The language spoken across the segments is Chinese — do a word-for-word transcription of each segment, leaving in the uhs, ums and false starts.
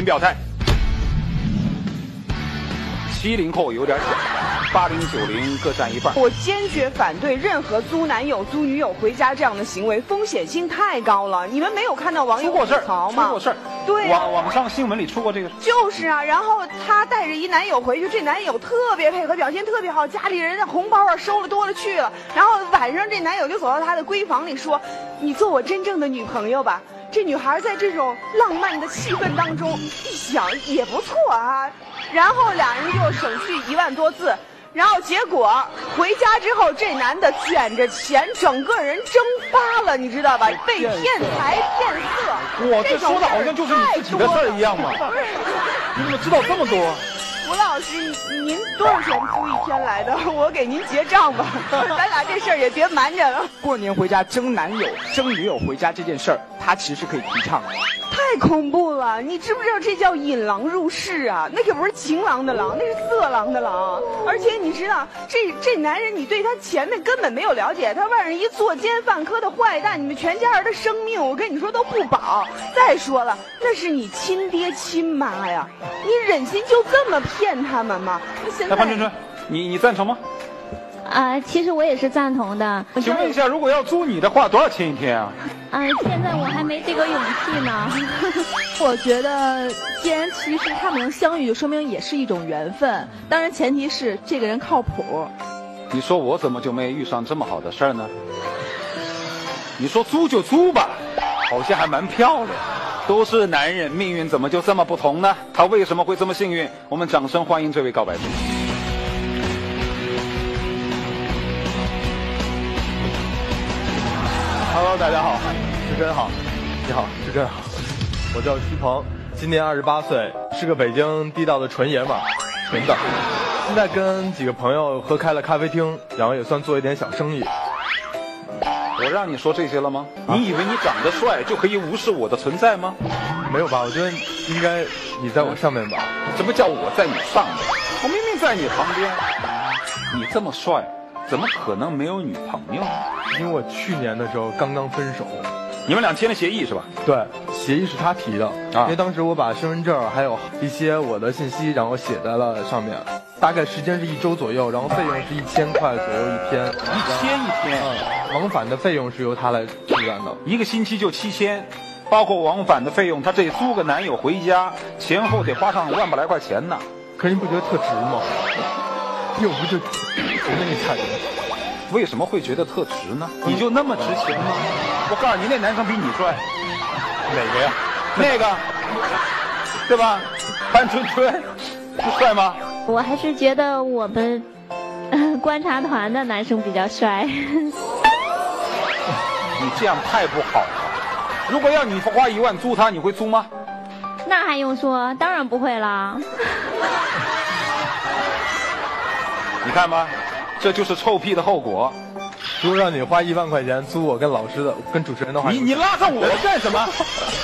表态。七零后有点小，八零九零各占一半。 我坚决反对任何租男友、租女友回家这样的行为，风险性太高了。你们没有看到网友出过事儿吗？ 出过事儿， 对、啊， 网网上新闻里出过这个事。 就是啊，然后她带着一男友回去，这男友特别配合，表现特别好，家里人的红包啊收了多了去了。然后晚上这男友就走到她的闺房里说：“你做我真正的女朋友吧。”这女孩在这种浪漫的气氛当中一想也不错啊，然后俩人就省去一万多字，然后结果回家之后，这男的卷着钱，整个人蒸发了，你知道吧？被骗财骗色。 哇，这说的好像就是你自己的事儿一样嘛！你怎么知道这么多？ 吴老师，您多少钱租一天来的？我给您结账吧，咱俩这事儿也别瞒着了。 过年回家争男友、争女友回家这件事儿，他其实是可以提倡的。 太恐怖了！你知不知道这叫引狼入室啊？那可不是情郎的郎，那是色狼的狼。而且你知道，这这男人你对他前面根本没有了解，他外人一作奸犯科的坏蛋，你们全家人的生命，我跟你说都不保。再说了，那是你亲爹亲妈呀，你忍心就这么骗他们吗？现在， 潘春春，你你赞成吗？ 啊、呃，其实我也是赞同的。 请问一下，如果要租你的话，多少钱一天啊？ 啊、呃，现在我还没这个勇气呢。 我觉得，既然其实他们能相遇，就说明也是一种缘分。当然，前提是这个人靠谱。 你说我怎么就没遇上这么好的事儿呢？你说租就租吧，好像还蛮漂亮。都是男人，命运怎么就这么不同呢？他为什么会这么幸运？我们掌声欢迎这位告白者。 Hello， 大家好，志珍好，你好，志珍好，我叫徐鹏，今年二十八岁，是个北京地道的纯爷们儿，纯的。现在跟几个朋友合开了咖啡厅，然后也算做一点小生意。 我让你说这些了吗？啊、你以为你长得帅就可以无视我的存在吗？ 没有吧？我觉得应该你在我上面吧。 什么叫我在你上面？我明明在你旁边。你这么帅，怎么可能没有女朋友？ 因为我去年的时候刚刚分手。 你们俩签了协议是吧？ 对，协议是他提的，啊、因为当时我把身份证还有一些我的信息，然后写在了上面。大概时间是一周左右，然后费用是一千块左右一天。 一千一天？ 嗯，往返的费用是由他来负担的。 一个星期就七千，包括往返的费用，他这租个男友回家，前后得花上万把来块钱呢。 可是你不觉得特值吗？又不就值那一差钱？ 为什么会觉得特值呢？你就那么值钱吗？我告诉你，那男生比你帅。 哪个呀？ 那个，对吧？潘春春，帅吗？ 我还是觉得我们、呃、观察团的男生比较帅。 你这样太不好了。如果要你花一万租他，你会租吗？ 那还用说，当然不会啦。 你看吧，这就是臭屁的后果。 如果让你花一万块钱租我跟老师的、跟主持人的话， 你你拉上我干什么？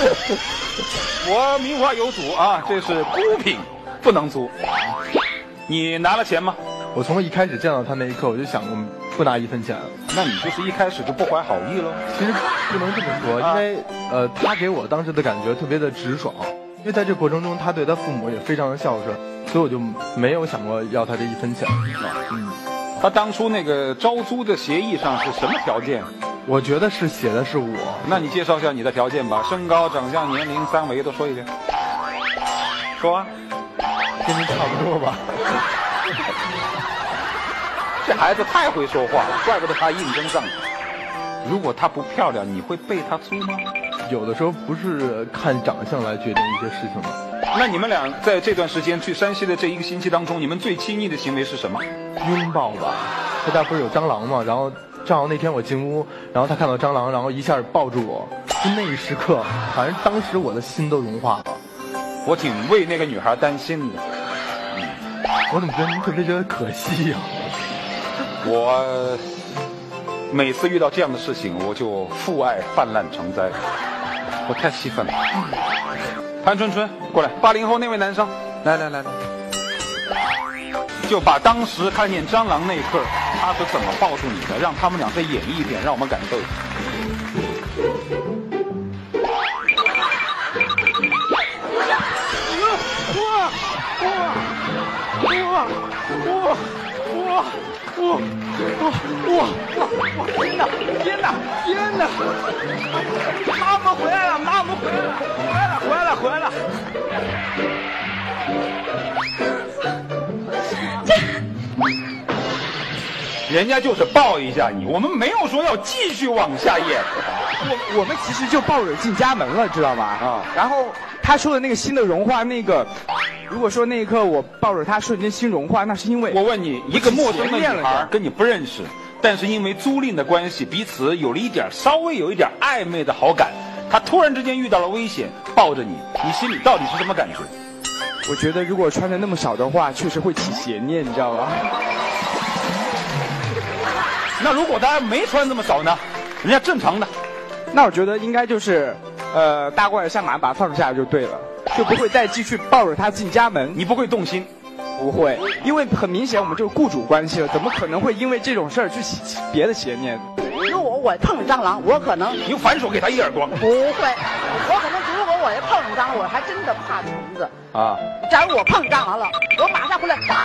我名花有主啊，这是孤品，不能租。你拿了钱吗？ 我从一开始见到他那一刻，我就想过不拿一分钱。 那你就是一开始就不怀好意了。 其实不能这么说，因为、啊、呃，他给我当时的感觉特别的直爽。因为在这过程中，他对他父母也非常的孝顺，所以我就没有想过要他这一分钱。 嗯，他当初那个招租的协议上是什么条件？ 我觉得是写的是我。 那你介绍一下你的条件吧，身高、长相、年龄三围都说一遍。说啊。 跟您差不多吧。 这孩子太会说话了，怪不得他应征上。如果她不漂亮，你会被她租吗？ 有的时候不是看长相来决定一些事情的。 那你们俩在这段时间去山西的这一个星期当中，你们最亲密的行为是什么？ 拥抱吧。他家不是有蟑螂吗？然后正好那天我进屋，然后他看到蟑螂，然后一下抱住我，就那一时刻，反正当时我的心都融化了。 我挺为那个女孩担心的。 嗯，我怎么觉得您特别觉得可惜呀、啊？ 我每次遇到这样的事情，我就父爱泛滥成灾，我太气愤了。潘春春，过来，八零后那位男生，来来来来，就把当时看见蟑螂那一刻，他是怎么抱住你的，让他们俩再演绎一遍，让我们感受一下。 哇哇哇哇哇哇！天哪天哪天哪！妈妈回来了，妈妈回来了，回来了回来了回来了！ 人家就是抱一下你，我们没有说要继续往下演。 我我们其实就抱着进家门了，知道吗？ 啊， 然后他说的那个心的融化，那个如果说那一刻我抱着他瞬间心融化，那是因为我问你，一个陌生的女孩跟你不认识，但是因为租赁的关系，彼此有了一点稍微有一点暧昧的好感，她突然之间遇到了危险，抱着你，你心里到底是什么感觉？ 我觉得如果穿的那么少的话，确实会起邪念，你知道吗？ 那如果大家没穿这么少呢？人家正常的。 那我觉得应该就是，呃，大过来上马把它放下就对了，就不会再继续抱着他进家门。 你不会动心？ 不会，因为很明显我们就是雇主关系了，怎么可能会因为这种事儿去起别的邪念？ 如果我碰蟑螂，我可能你反手给他一耳光。 不会，我可能如果我要碰蟑螂，我还真的怕虫子啊。 假如我碰蟑螂了，我马上回来打。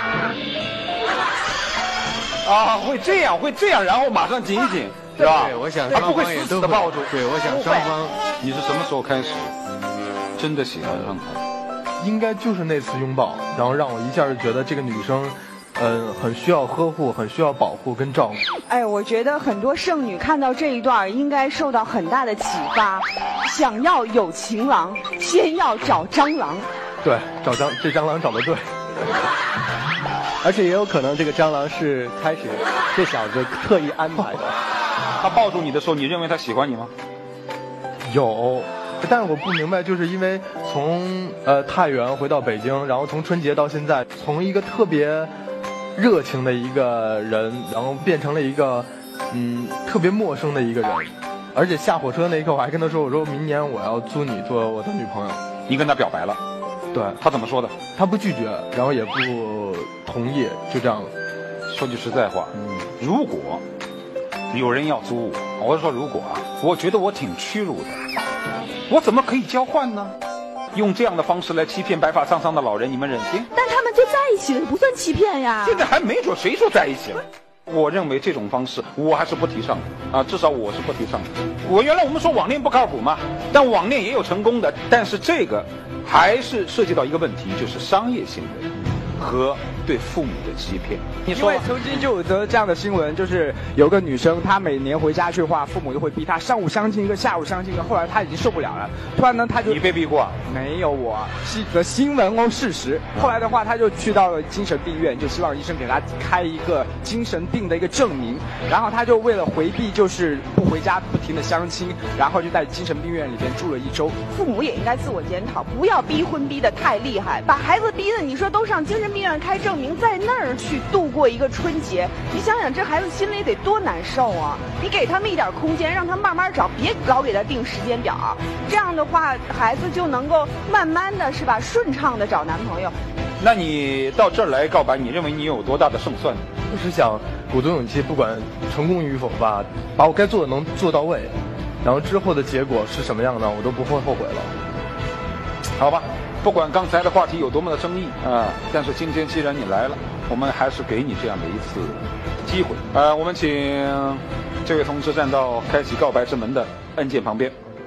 啊，会这样，会这样，然后马上紧一紧，是吧？ 对，我想而不会死死的抱住。 对，我想双方。 你是什么时候开始真的喜欢上他？ 应该就是那次拥抱，然后让我一下就觉得这个女生，嗯、呃，很需要呵护，很需要保护跟照顾。 哎，我觉得很多剩女看到这一段应该受到很大的启发，想要有情郎，先要找蟑螂。 对，找蟑这蟑螂找得对。 而且也有可能这个蟑螂是开始这小子特意安排的。 他抱住你的时候，你认为他喜欢你吗？ 有，但是我不明白，就是因为从呃太原回到北京，然后从春节到现在，从一个特别热情的一个人，然后变成了一个嗯特别陌生的一个人。而且下火车那一刻，我还跟他说：“我说明年我要租你做我的女朋友。” 你跟他表白了？ 对， 他怎么说的？ 他不拒绝，然后也不同意，就这样了。 说句实在话，嗯，如果有人要租我，我是说如果啊，我觉得我挺屈辱的，我怎么可以交换呢？用这样的方式来欺骗白发苍苍的老人，你们忍心？ 但他们就在一起了，不算欺骗呀。 现在还没准谁说在一起了。我认为这种方式我还是不提倡的啊，至少我是不提倡的。我原来我们说网恋不靠谱嘛，但网恋也有成功的，但是这个还是涉及到一个问题，就是商业行为和对父母的欺骗。你说， 因为曾经就有则这样的新闻，就是有个女生，她每年回家去的话，父母就会逼她上午相亲一个，下午相亲一个。后来她已经受不了了，突然呢，她就你被逼过？ 没有我，是则新闻哦，事实。后来的话，她就去到了精神病院，就希望医生给她开一个精神病的一个证明。然后她就为了回避，就是不回家，不停的相亲，然后就在精神病院里边住了一周。 父母也应该自我检讨，不要逼婚逼得太厉害，把孩子逼的你说都上精神病院开证明，在那儿去度过一个春节，你想想这孩子心里得多难受啊！你给他们一点空间，让他慢慢找，别老给他定时间表，这样的话孩子就能够慢慢的是吧，顺畅的找男朋友。 那你到这儿来告白，你认为你有多大的胜算呢？ 我是想鼓足勇气，不管成功与否吧，把我该做的能做到位，然后之后的结果是什么样的，我都不会后悔了。 好吧，不管刚才的话题有多么的争议啊、呃，但是今天既然你来了，我们还是给你这样的一次机会。呃，我们请这位同志站到开启告白之门的按键旁边。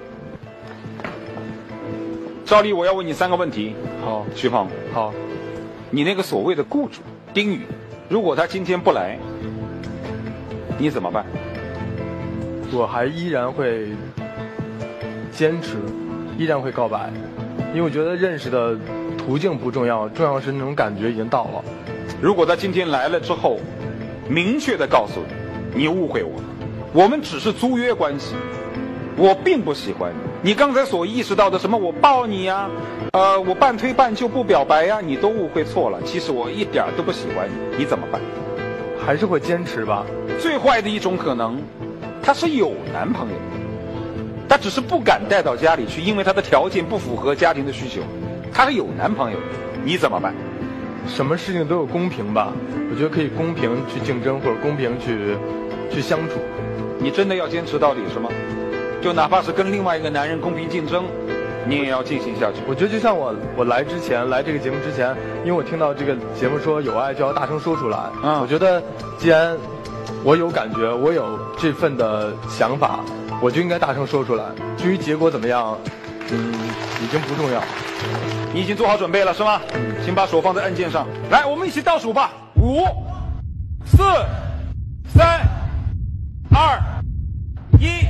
照例我要问你三个问题。 好， 徐鹏， 好， 你那个所谓的雇主丁宇，如果他今天不来，你怎么办？ 我还依然会坚持，依然会告白，因为我觉得认识的途径不重要，重要是那种感觉已经到了。 如果他今天来了之后，明确的告诉你，你误会我了，我们只是租约关系，我并不喜欢你。你刚才所意识到的什么我抱你呀、啊，呃，我半推半就不表白呀、啊，你都误会错了。其实我一点都不喜欢你，你怎么办？ 还是会坚持吧。 最坏的一种可能，他是有男朋友，他只是不敢带到家里去，因为他的条件不符合家庭的需求。他是有男朋友，你怎么办？ 什么事情都有公平吧，我觉得可以公平去竞争，或者公平去去相处。 你真的要坚持到底是吗？就哪怕是跟另外一个男人公平竞争， 你也要进行下去。 我觉得就像我我来之前来这个节目之前，因为我听到这个节目说有爱就要大声说出来， 嗯， 我觉得既然我有感觉，我有这份的想法，我就应该大声说出来。至于结果怎么样，嗯，已经不重要。 你已经做好准备了是吗？嗯，请把手放在按键上。来，我们一起倒数吧，五、四、三、二、一。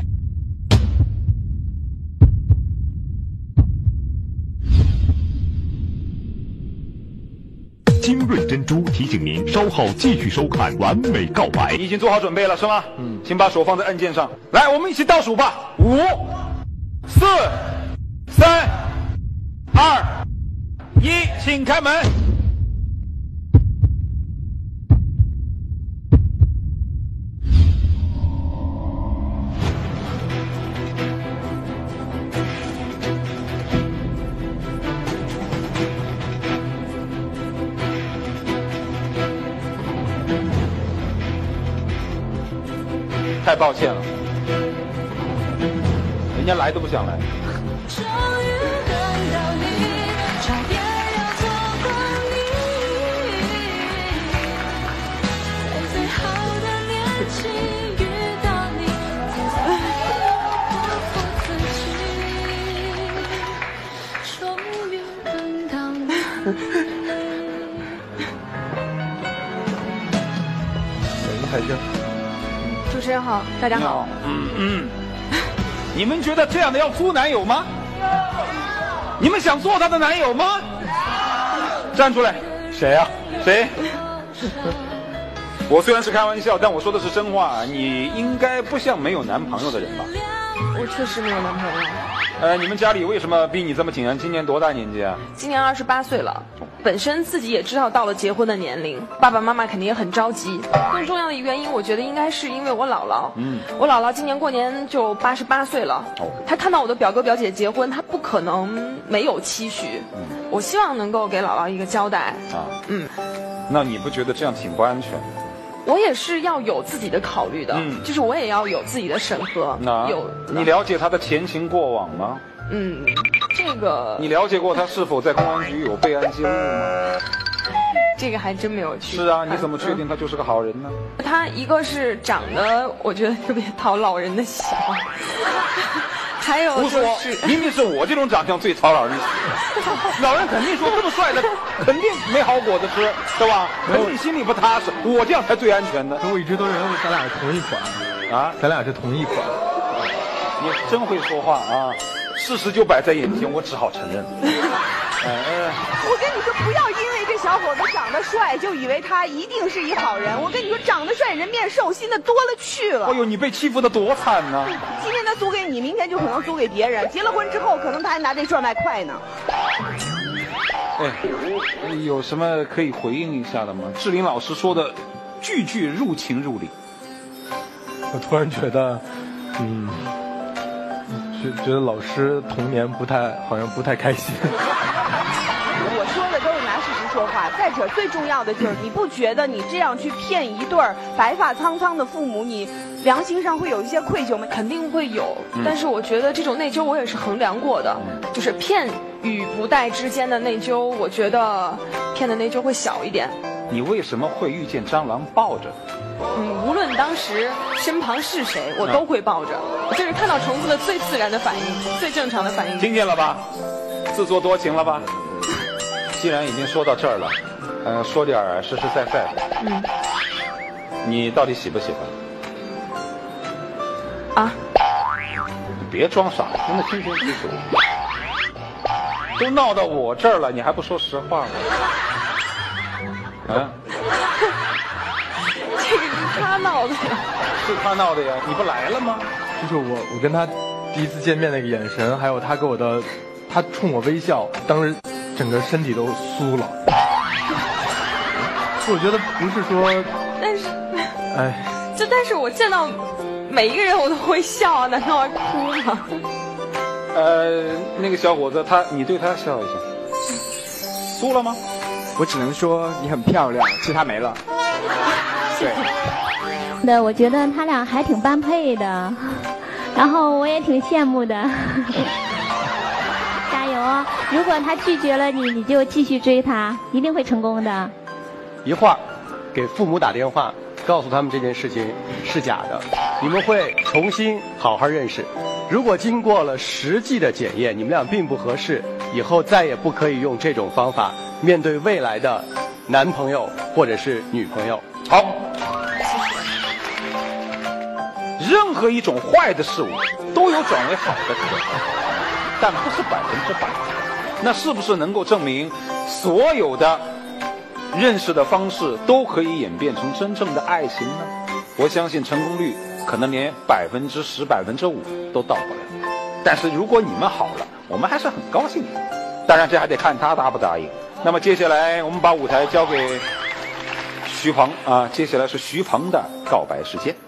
精锐珍珠提醒您稍后继续收看《完美告白》。 你已经做好准备了是吗？嗯，请把手放在按键上。来，我们一起倒数吧，五、四、三、二、一，请开门。太抱歉了，人家来都不想来。 你海星。 主持人好，大家好。 嗯嗯，你们觉得这样的要租男友吗？你们想做他的男友吗？站出来。 谁呀、啊？ 谁？我虽然是开玩笑，但我说的是真话。你应该不像没有男朋友的人吧？ 我确实没有男朋友。 呃，你们家里为什么逼你这么紧啊？今年多大年纪啊？ 今年二十八岁了，本身自己也知道到了结婚的年龄，爸爸妈妈肯定也很着急。更重要的原因，我觉得应该是因为我姥姥。嗯，我姥姥今年过年就八十八岁了。哦，她看到我的表哥表姐结婚，她不可能没有期许。嗯，我希望能够给姥姥一个交代。啊，嗯， 那你不觉得这样挺不安全？ 我也是要有自己的考虑的，嗯，就是我也要有自己的审核。 那有， 你了解他的前情过往吗？ 嗯，这个你了解过他是否在公安局有备案记录吗？ 这个还真没有去。 是啊，你怎么确定他就是个好人呢？ 他一个是长得我觉得特别讨老人的喜，还有胡说，明明是我这种长相最讨老人喜。老人肯定说这么帅的肯定没好果子吃，对吧？肯定心里不踏实，我这样才最安全的。 我一直都认为咱俩是同一款啊，咱俩是同一款。 你真会说话啊！事实就摆在眼前，我只好承认。 哎哎，我跟你说，不要因为这小伙子长得帅，就以为他一定是一好人。我跟你说，长得帅人面兽心的多了去了。 哎呦，你被欺负的多惨呢！ 今天他租给你，明天就可能租给别人。结了婚之后，可能他还拿这赚外快呢。 哎，有什么可以回应一下的吗？志玲老师说的句句入情入理。 我突然觉得，嗯。觉觉得老师童年不太好像不太开心。 我说的都是拿事实说话。再者，最重要的就是你不觉得你这样去骗一对儿白发苍苍的父母，你良心上会有一些愧疚吗？ 肯定会有，嗯、但是我觉得这种内疚我也是衡量过的，嗯、就是骗与不带之间的内疚，我觉得骗的内疚会小一点。 你为什么会遇见蟑螂抱着？ 嗯，无论当时身旁是谁，我都会抱着。这是看到虫子的最自然的反应，最正常的反应。 听见了吧？自作多情了吧？既然已经说到这儿了，呃，说点实实在在的。嗯。你到底喜不喜欢？啊？ 你别装傻，听得清清楚楚。都闹到我这儿了，你还不说实话吗？啊？ 这个是他闹的呀， 是他闹的呀，你不来了吗？ 就是我，我跟他第一次见面那个眼神，还有他给我的，他冲我微笑，当时整个身体都酥了。我觉得不是说， 但是， 哎， 就但是我见到每一个人我都会笑啊，难道要哭吗？ 呃，那个小伙子，他你对他笑一下，酥了吗？ 我只能说你很漂亮，其他没了。对， 对，我觉得他俩还挺般配的，然后我也挺羡慕的。 啊，如果他拒绝了你，你就继续追他，一定会成功的。 一会儿给父母打电话，告诉他们这件事情是假的，你们会重新好好认识。如果经过了实际的检验，你们俩并不合适，以后再也不可以用这种方法面对未来的男朋友或者是女朋友。 好，任何一种坏的事物都有转为好的可能，但不是百分之百。那是不是能够证明所有的认识的方式都可以演变成真正的爱情呢？我相信成功率可能连百分之十、百分之五都到不了。但是如果你们好了，我们还是很高兴的。当然，这还得看他答不答应。那么接下来我们把舞台交给徐鹏啊，接下来是徐鹏的告白时间。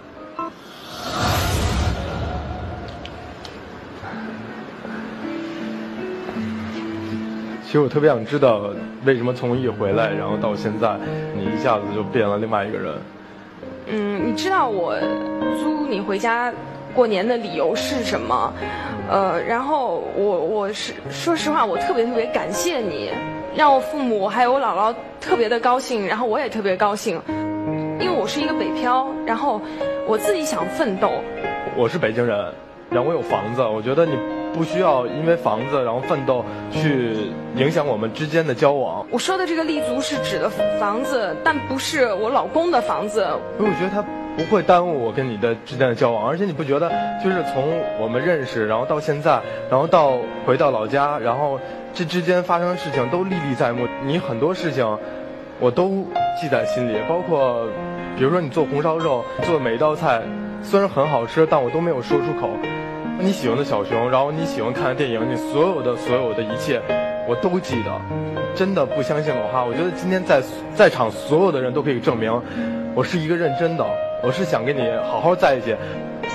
其实我特别想知道，为什么从艺回来，然后到现在，你一下子就变了另外一个人？ 嗯，你知道我租你回家过年的理由是什么？呃，然后我我是说实话，我特别特别感谢你，让我父母还有我姥姥特别的高兴，然后我也特别高兴，因为我是一个北漂，然后我自己想奋斗。 我是北京人，然后我有房子，我觉得你不需要因为房子然后奋斗去影响我们之间的交往。 我说的这个立足是指的房子，但不是我老公的房子。 因为我觉得它不会耽误我跟你的之间的交往，而且你不觉得就是从我们认识，然后到现在，然后到回到老家，然后这之间发生的事情都历历在目。你很多事情我都记在心里，包括比如说你做红烧肉，做的每一道菜虽然很好吃，但我都没有说出口。你喜欢的小熊，然后你喜欢看的电影，你所有的所有的一切我都记得。真的不相信的话，我觉得今天在在场所有的人都可以证明我是一个认真的，我是想跟你好好在一起。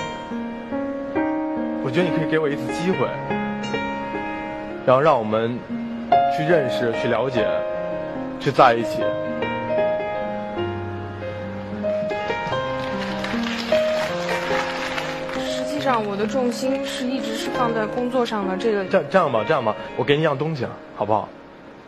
我觉得你可以给我一次机会，然后让我们去认识、去了解、去在一起。 实际上，我的重心是一直是放在工作上的。这个这这样吧，这样吧，我给你一样东西，好不好？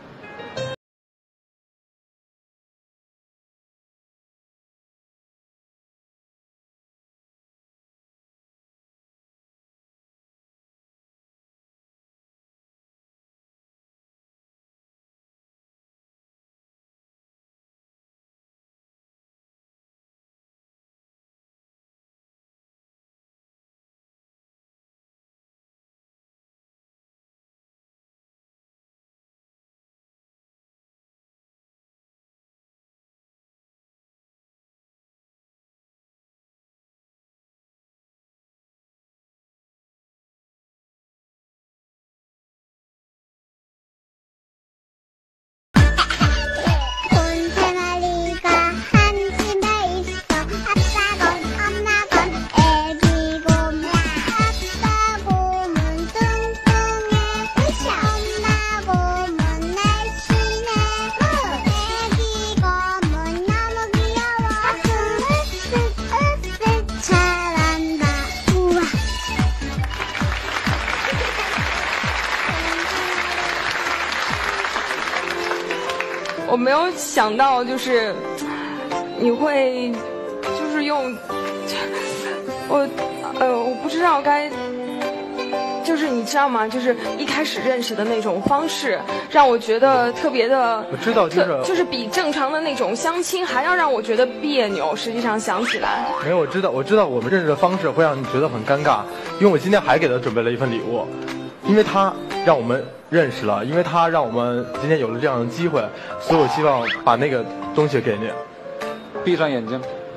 我没有想到，就是你会，就是用我，呃，我不知道该，就是你知道吗？就是一开始认识的那种方式，让我觉得特别的， 我知道，就是就是比正常的那种相亲还要让我觉得别扭。实际上想起来， 没有，我知道，我知道我们认识的方式会让你觉得很尴尬，因为我今天还给他准备了一份礼物，因为他让我们认识了，因为他让我们今天有了这样的机会，所以我希望把那个东西给你。 闭上眼睛。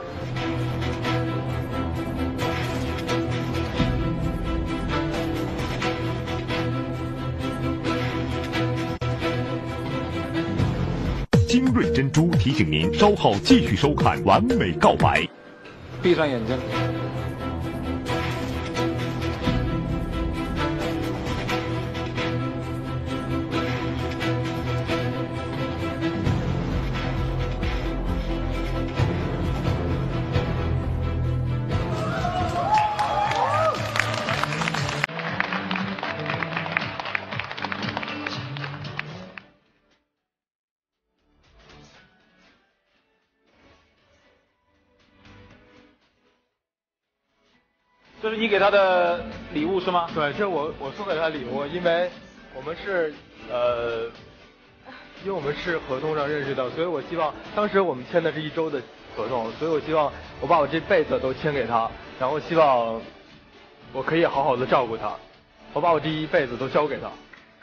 精锐珍珠提醒您稍后继续收看《完美告白》。 闭上眼睛。 这是你给他的礼物是吗？ 对，这是我我送给他的礼物，因为我们是呃，因为我们是合同上认识的，所以我希望当时我们签的是一周的合同，所以我希望我把我这辈子都签给他，然后希望我可以好好的照顾他，我把我这一辈子都交给他。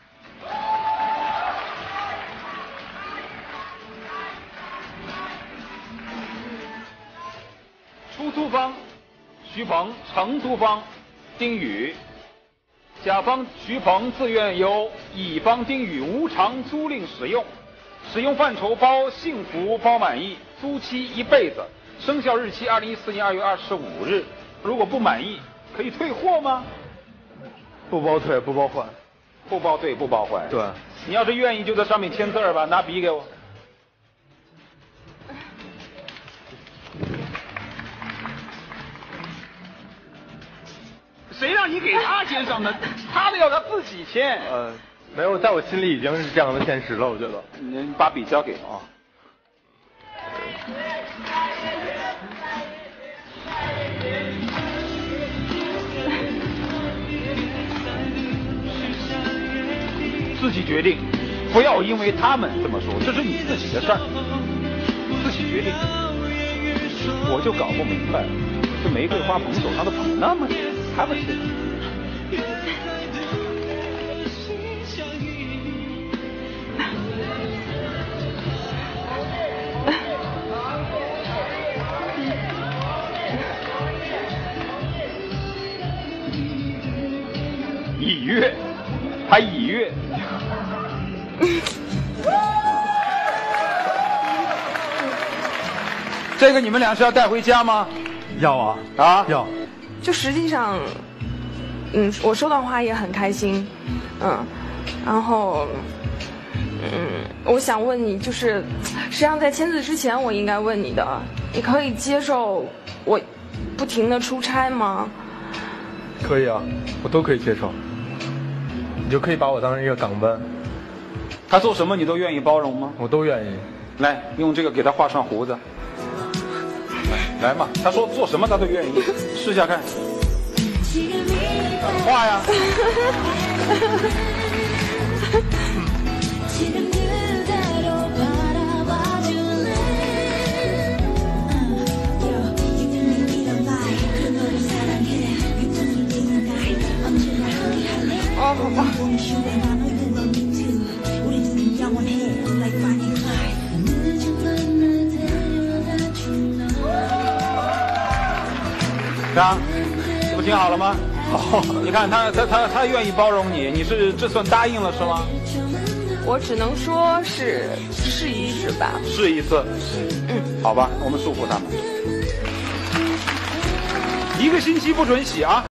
出租方徐鹏，承租方丁宇，甲方徐鹏自愿由乙方丁宇无偿租赁使用，使用范畴包幸福包满意，租期一辈子，生效日期二零一四年二月二十五日。如果不满意，可以退货吗？ 不包退，不包换。 不包退，不包换。 对。 你要是愿意，就在上面签字儿吧，拿笔给我。谁让你给他签上的？他的要他自己签。 呃，没有，在我心里已经是这样的现实了，我觉得。 你把笔交给我啊。自己决定，不要因为他们这么说，这是你自己的事儿，自己决定。我就搞不明白，这玫瑰花捧手上的捧那么紧，还不行？已阅，还已阅。这个你们俩是要带回家吗？ 要啊啊要。 就实际上，嗯，我收到花也很开心，嗯，然后，嗯，我想问你，就是实际上在签字之前，我应该问你的，你可以接受我不停的出差吗？ 可以啊，我都可以接受。你就可以把我当成一个港湾。 他做什么你都愿意包容吗？ 我都愿意。 来，用这个给他画上胡子。来，来嘛，他说做什么他都愿意，试下看。画呀。 哦，好吧。 啊，这不挺好了吗？好，你看他他他他愿意包容你，你是这算答应了是吗？ 我只能说是试一试吧。 试一次。嗯，好吧，我们束缚他们，一个星期不准洗啊。